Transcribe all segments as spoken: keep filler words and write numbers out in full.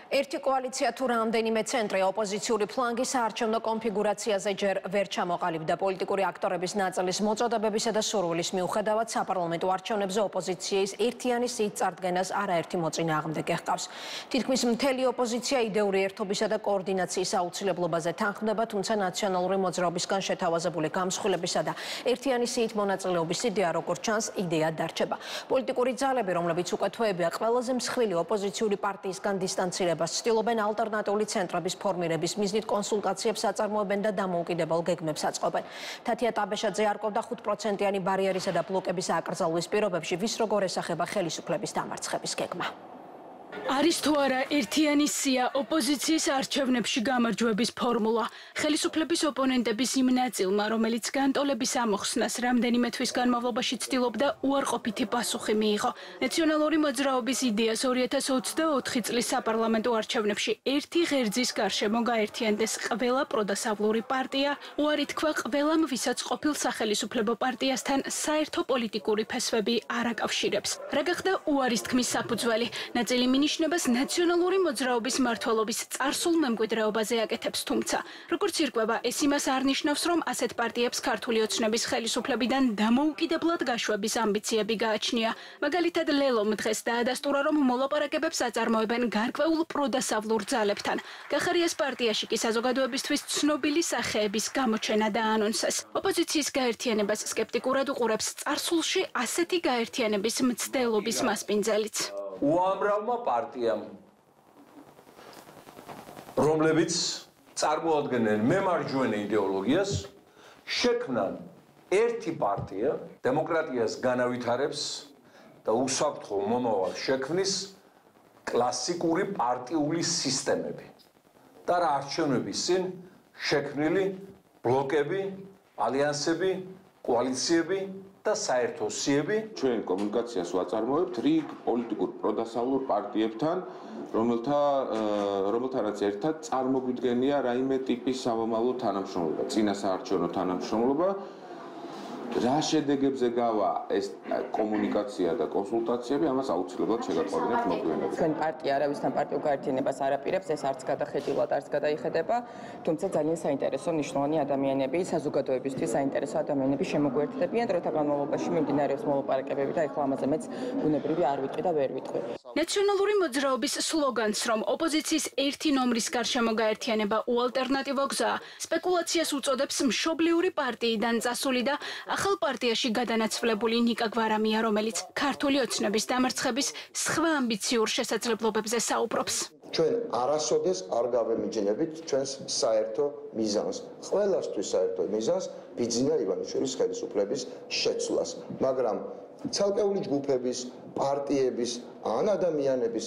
ერთი კოალიცია თუ რამდენიმე ცენტრი ოპოზიციური ფლანგის საარჩევნო კონფიგურაციაზე ჯერ ვერ ჩამოყალიბდა. პოლიტიკური აქტორების ნაწილის მოწოდებებისა და სურვილის მიუხედავად საპარლამენტო არჩევნებზე ოპოზიციის ერთიანი სიით წარდგენას არაერთი მოწინააღმდეგე ჰყავს. თითქმის მთელი ოპოზიცია იდეური ერთობისა და კოორდინაციის აუცილებლობაზე თანხმდება, თუმცა ნაციონალური მოძრაობისგან შეთავაზებული გამსხვილებისა და ერთიანი სიით მონაწილეობის იდეა, როგორც ჩანს, იდეა დარჩება. პოლიტიკური ძალები, რომლებიც უკვე თვეებია ყველაზე მსხვილი ოპოზიციური პარტიისგან დისტანცირებას ცდილობენ ალტერნატიული ცენტრების ფორმირების მიზნით კონსულტაციებს აწარმოებენ და დამოუკიდებელ გეგმებს აწყობენ. თათია ტაბეშაძე არკვევდა ხუთ პროცენტიანი ბარიერისა და ბლოკების აკრძალვის პირობებში, ვის როგორ ესახება ხელისუფლების დამარცხების გეგმა. არის თუ არა ერთიანი სია ოპოზიციის არჩევნებში გამარჯვების ფორმულა. ხელისუფლების ოპონენტების იმ ნაწილმა, რომელიც განტოლების ამოხსნას რამდენიმე თვის განმავლობაში ცდილობდა, უარყოფითი პასუხი მიიღო. ნაციონალური მოძრაობის იდეას ორი ათას ოცდაოთხი წლის საპარლამენტო არჩევნებში ერთი ღერძის გარშემო გაერთიანდეს ყველა პროდასავლური პარტია, უარი თქვა ყველამ, ვისაც ყოფილ სახელისუფლებო პარტიასთან საერთო პოლიტიკური ფესვები არ აკავშირებს. რა გახდა უარის თქმის საფუძველი? ნაწილი ნიშნებას ნაციონალური მოძრაობის მმართველობის წარსულ მემკვიდრეობაზე აკეთებს, თუმცა როგორც ირკვევა, ეს იმას არ ნიშნავს, რომ ასეთ პარტიებს ქართული ოცნების ხელისუფლებიდან დამოუკიდებლად გაშვების ამბიციები გააჩნია. მაგალითად, ლელომ დღეს დაადასტურა, რომ მოლაპარაკებებს აწარმოებენ გარკვეულ პროდასავლურ ძალებთან. გახარიას პარტიაში კი საზოგადოებისთვის ცნობილი სახეების გამოჩენა დაანონსეს. ოპოზიციის გაერთიანებას სკეპტიკურად უყურებს წარსულში ასეთი გაერთიანების მცდელობის მასპინძელიც. უამრავმა პარტიამ, რომლებიც წარმოადგენენ მემარჯვენე იდეოლოგიას, შექმნან ერთი პარტია, დემოკრატიას განავითარებს და უსაფრთხო მომავალ შექმნის კლასიკური პარტიული სისტემები. და რა არჩევნების წინ შექმნილი ბლოკები, ალიანსები, კოალიციები და საერთო სიები. ჩვენ კომუნიკაციას ვაწარმოებთ რიგ პოლიტიკურ პროდასავლურ პარტიებთან, რომელთა რომელთანაც ერთად წარმოგვიდგენია რაიმე ტიპის სამომავლო თანამშრომლობა, წინასაარჩევნო თანამშრომლობა. რა შედეგებზე გავა ეს კომუნიკაცია და კონსულტაციები, ამას აუცილებლად შეგაყვანებთ მოგვიანებით. თქვენი პარტია არავისთან პარტიულ გაერთიანებას არ აპირებს, ეს არც გადახედილად, არც გადაიხედება, თუმცა ძალიან საინტერესო მნიშვნელოვანი ადამიანები, საზოგადოებისთვის საინტერესო ადამიანები შემოგვერთდებიან დროთა განმავლობაში მიმდინარეობს მოლაპარაკებები და ეხლა ამაზე მეც ბუნებრივი არ ვიტყვი და ვერ ვიტყვი. ნაციონალური მოძრაობის სლოგანს, რომ ოპოზიციის ერთი ნომრის გარშემო გაერთიანება უალტერნატივო გზაა, სპეკულაციას უწოდებს მშობლიური პარტიიდან წასული და ახალ პარტიაში გადანაცვლებული ნიკა გვარამია, რომელიც ქართული ოცნების დამარცხების სხვა ამბიციურ შესაძლებლობებზე საუბრობს. ჩვენ არასოდეს არ გავემიჯნებით ჩვენს საერთო მიზანს. ყველასთვის საერთო მიზანს ბიძინა ივანიშვილის ხელისუფლების შეცვლას, მაგრამ ცალკეული ჯგუფების, პარტიების ან ადამიანების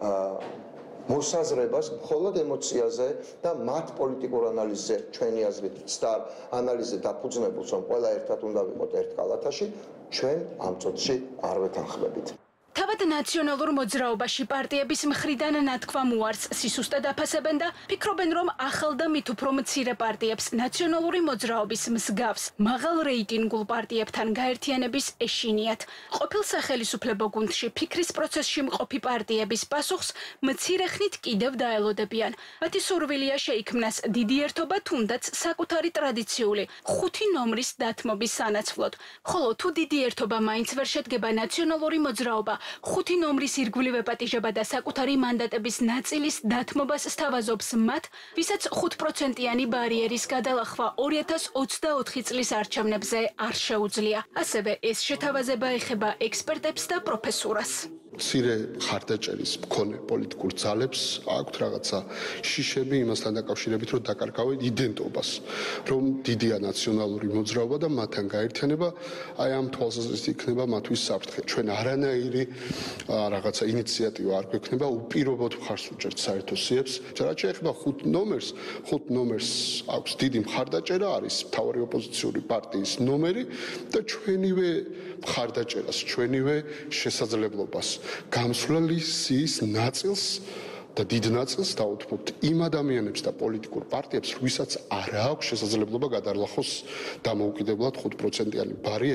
მოსაზრებას მხოლოდ ემოციაზე და მათ პოლიტიკურ ანალიზზე, ჩვენი აზრით, ცდარ ანალიზზე დაფუძნებულს, რომ ყველა ერთად უნდა ვიყოთ ერთ კალათაში, ჩვენ ამ წუთში არ ვეთანხმებით. თავად ნაციონალურ მოძრაობაში პარტიების მხრიდან ნათქვამ უარს სისუსტად აფასებენ და ფიქრობენ, რომ ახალ და მით უფრო მცირე პარტიებს ნაციონალური მოძრაობის მსგავს მაღალ რეიტინგულ პარტიებთან გაერთიანების ეშინიათ. ყოფილ სახელისუფლებო გუნდში ფიქრის პროცესში მყოფი პარტიების პასუხს მცირე ხნით კიდევ დაელოდებიან. მათი სურვილია შეიქმნას დიდი ერთობა, თუნდაც საკუთარი ტრადიციული ხუთი ნომრის დათმობის სანაცვლოდ. ხოლო თუ დიდი ერთობა მაინც ვერ შედგება, ნაციონალური მოძრაობა ხუთი ნომრის ირგვლივ ეპატიჟება და საკუთარი მანდატების ნაწილის დათმობას სთავაზობს მათ, ვისაც ხუთპროცენტიანი ბარიერის გადალახვა ორი ათას ოცდაოთხი წლის არჩევნებზე არ შეუძლია. ასევე ეს შეთავაზება ეხება ექსპერტებს და პროფესურას. მცირე ხარდაჭერის მქონე პოლიტიკურ ძალებს აქვთ რაღაცა შიშები იმასთან დაკავშირებით, რომ დაკარგავენ იდენტობას, რომ დიდია ნაციონალური მოძრაობა და მათთან გაერთიანება, აი ამ თვალსაზრისით იქნება მათთვის საფრთხე. ჩვენ არანაირი რაღაცა ინიციატივა არ გვექნება, უპირობოდ მხარს უჭერთ საერთო სიებს. რაც შეეხება ხუთ ნომერს, ხუთ ნომერს აქვს დიდი მხარდაჭერა, არის მთავარი ოპოზიციური პარტიის ნომერი და ჩვენივე მხარდაჭერას, ჩვენივე შესაძლებლობას გამსვლელი სიის ნაწილს და დიდ ნაწილს დაუთმობთ იმ ადამიანებს და პოლიტიკურ პარტიებს, ვისაც არ აქვს შესაძლებლობა გადაარლახოს დამოუკიდებლად ხუთ პროცენტიანი ბარიერი.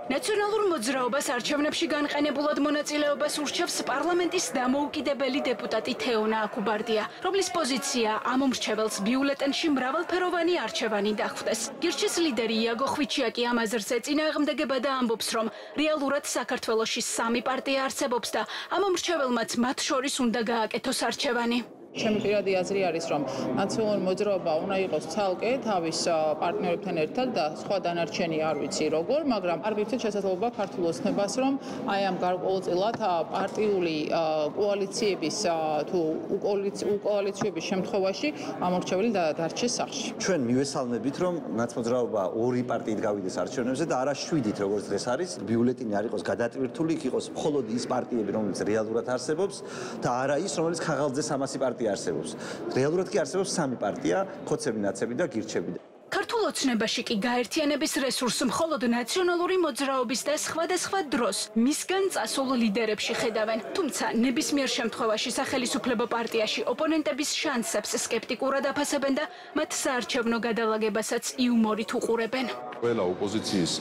ნაციონალურ მოძრაობას არჩევნებში განყენებულად მონაწილეობას ურჩევს პარლამენტის დამოუკიდებელი დეპუტატი თეონა აკუბარდია, რომლის პოზიცია ამ მომრჩეველს ბიულეტენში მრავალფეროვანი არჩევანი დახვდეს. გირჩის ლიდერი იაგო ხვიჩიაკი ამ აზრს ეწინააღმდეგება და ამბობს, რომ რეალურად საქართველოში სამი პარტია არსებობს და ამ მომრჩეველმაც მათ შორის უნდა გააკეთოს არჩევანი. ჩემი პირადი აზრი არის, რომ ნაციონალური მოძრაობა უნდა იყოს ცალკე თავის პარტნიორებთან ერთად და სხვა დანარჩენი არ ვიცი როგორ, მაგრამ არ მივცეთ შესაძლებლობა ქართულ ოცნებას, რომ აი ამ გარკვეულწილად პარტიული კოალიციების თუ უკოალიციების შემთხვევაში ამორჩეველი დარჩეს სახლში. ჩვენ მივესალმებით, რომ ნაცმოძრაობა ორი პარტიით გავიდეს არჩევნებზე და არა შვიდით, როგორც დღეს არის, ბიულეტენი არ იყოს გადატვირთული, იქ იყოს მხოლოდ ის პარტიები, რომელიც რეალურად არსებობს და არა ის, რომელიც ხაღალდზე სამასი პარტია არსებობს. რეალურად კი არსებობს სამი პარტია, ხოცები, ნაცები და გირჩები. ქართულ ოცნებაში კი გაერთიანების რესურსს მხოლოდ ნაციონალური მოძრაობის და სხვადასხვა დროს მისგან წასულ ლიდერებში ხედავენ. თუმცა ნებისმიერ შემთხვევაში სახელისუფლებო პარტიაში ოპონენტების შანსებს სკეპტიკურად აფასებენ და მათ საარჩევნო გადალაგებასაც იუმორით უყურებენ. ყველა ოპოზიციის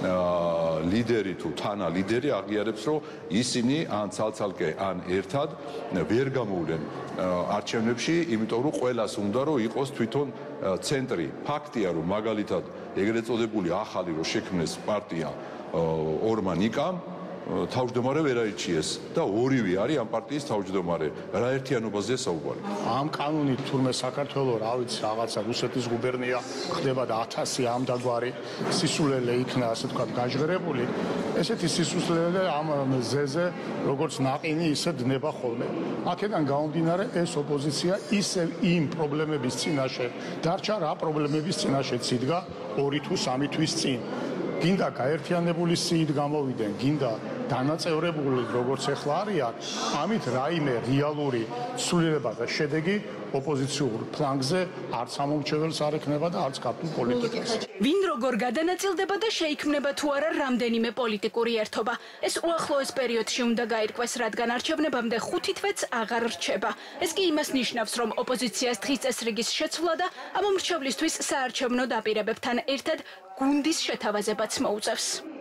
ლიდერი თუ თანა ლიდერი აღიარებს, რომ ისინი ან ცალ-ცალკე ან ერთად ვერ გამოვლენ არჩევნებში, იმიტომ რომ ყველას უნდა რომ იყოს თვითონ ცენტრი. ფაქტია, რომ მაგალითად ეგრეთ წოდებული ახალი რო შექმნეს პარტია ორმა ნიკამ თავმჯდომარე ვერ აირჩიეს და ორივე არის ამ პარტიის თავმჯდომარე. რა ერთიანობაზეა საუბარი? ამ კანონით თურმე საქართველოს, რა ვიცი, რაღაცა რუსეთის გუბერნია ხდება და ათასი ამ დაგვარი სისულელე იქნა, ასე ვთქვათ, გაჟღერებული. ესეთი სისულელე ამ ზეზე, როგორც ნაყინი, ისე დნება ხოლმე. აქედან გამომდინარე, ეს ოპოზიცია ისევ იმ პრობლემების წინაშე დარჩა, რა პრობლემების წინაშე იდგა ორი თუ სამი თვის წინ. გინდა გაერთიანებული სიით გამოვიდნენ, გინდა დანაწევრებული, როგორც ახლა არიან, ამით რაიმე რეალური ცვლილება და შედეგი ოპოზიციურ ფლანგზე არც ამომრჩეველს არ ექნება და არც ქართულ პოლიტიკას. ვინ როგორ გადანაწილდება და შეიქმნება თუ არა რამდენიმე პოლიტიკური ერთობა. ეს უახლოეს პერიოდში უნდა გაირკვეს, რადგან არჩევნებამდე ხუთი თვეც აღარ რჩება. ეს კი იმას ნიშნავს, რომ ოპოზიციას დღის წესრიგის შეცვლა და ამომრჩევლისთვის საარჩევნო დაპირებებთან ერთად გუნდის შეთავაზებაც მოუწევს.